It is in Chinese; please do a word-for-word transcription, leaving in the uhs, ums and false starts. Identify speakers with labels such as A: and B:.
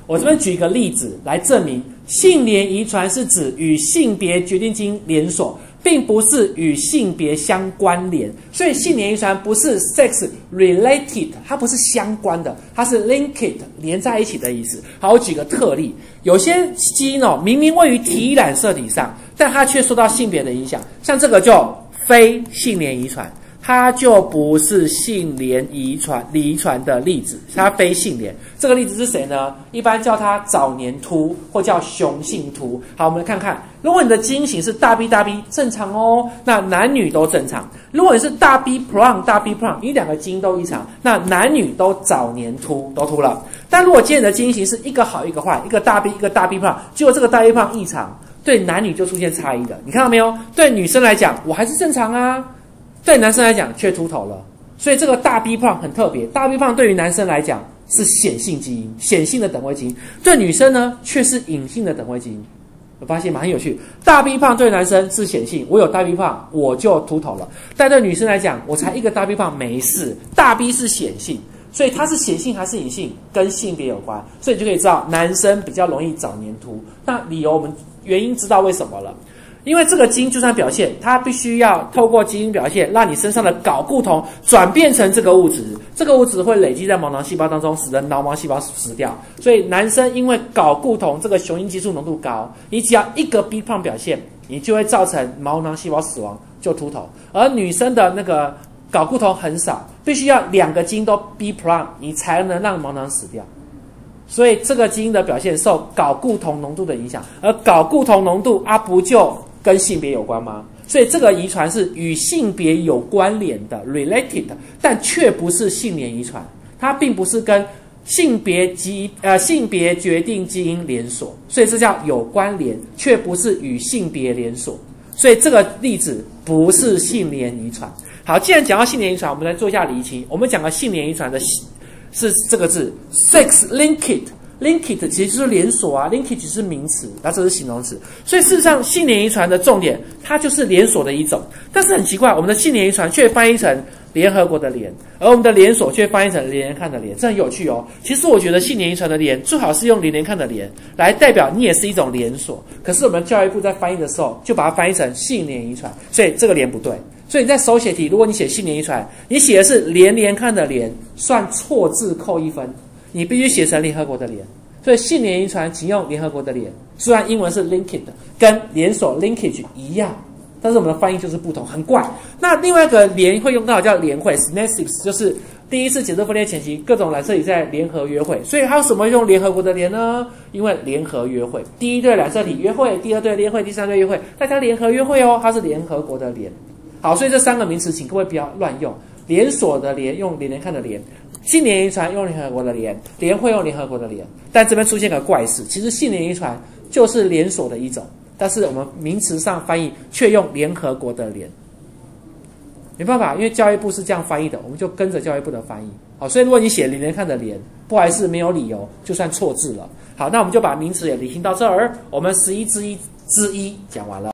A: 我这边举一个例子来证明，性联遗传是指与性别决定基因连锁，并不是与性别相关联。所以性联遗传不是 sex related， 它不是相关的，它是 linked 连在一起的意思。好，我举个特例，有些基因哦，明明位于体染色体上，但它却受到性别的影响，像这个就非性联遗传。它就不是性联遗传遗传的例子，它非性联。这个例子是谁呢？一般叫它早年秃或叫雄性秃。好，我们来看看，如果你的基因型是大 B 大 B 正常哦，那男女都正常。如果你是大 B prong 大 B prong， 你两个基因都异常，那男女都早年秃都秃了。但如果今天你的基因型是一个好一个坏，一个大 B 一个大 B prong， 结果这个大 B prong 异常，对男女就出现差异了。你看到没有？对女生来讲，我还是正常啊。对男生来讲却秃头了，所以这个大 B 胖很特别。大 B 胖对于男生来讲是显性基因，显性的等位基因；对女生呢却是隐性的等位基因。有发现吗？很有趣。大 B 胖对男生是显性，我有大 B 胖我就秃头了。但对女生来讲，我才一个大 B 胖没事，大 B 是显性，所以它是显性还是隐性，跟性别有关。所以你就可以知道男生比较容易早年秃。那理由我们原因知道为什么了。因为这个基因就算表现，它必须要透过基因表现，让你身上的睾固酮转变成这个物质，这个物质会累积在毛囊细胞当中，使得脑毛细胞死掉。所以男生因为睾固酮这个雄性激素浓度高，你只要一个 B 胖表现，你就会造成毛囊细胞死亡，就秃头。而女生的那个睾固酮很少，必须要两个基因都 B 胖，你才能让毛囊死掉。所以这个基因的表现受睾固酮浓度的影响，而睾固酮浓度啊不就跟性别有关吗？所以这个遗传是与性别有关联的 related， 但却不是性联遗传，它并不是跟性别基呃性别决定基因连锁，所以这叫有关联，却不是与性别连锁。所以这个例子不是性联遗传。好，既然讲到性联遗传，我们来做一下厘清。我们讲个性联遗传的是这个字 sex linked。linked 其实就是连锁啊 ，linkage 是名词，那这是形容词。所以事实上，性联遗传的重点，它就是连锁的一种。但是很奇怪，我们的性联遗传却翻译成联合国的联，而我们的连锁却翻译成连连看的连，这很有趣哦。其实我觉得性联遗传的连最好是用连连看的连来代表你也是一种连锁。可是我们教育部在翻译的时候，就把它翻译成性联遗传，所以这个连不对。所以你在手写题，如果你写性联遗传，你写的是连连看的连，算错字扣一分。你必须写成联合国的联，所以性联遗传请用联合国的联。虽然英文是 linked， 跟连锁 linkage 一样，但是我们的翻译就是不同，很怪。那另外一个联会用到叫联会 synapses， 就是第一次解释分裂前期，各种染色体在联合约会。所以它为什么用联合国的联呢？因为联合约会，第一对染色体约会，第二对约会，第三对约会，大家联合约会哦，它是联合国的联。好，所以这三个名词，请各位不要乱用。连锁的联用连连看的连，性联遗传用联合国的联，联会用联合国的联。但这边出现个怪事，其实性联遗传就是连锁的一种，但是我们名词上翻译却用联合国的联。没办法，因为教育部是这样翻译的，我们就跟着教育部的翻译。好，所以如果你写连连看的连，不好意思，没有理由，就算错字了。好，那我们就把名词也理清到这儿，我们十一之一之一讲完了。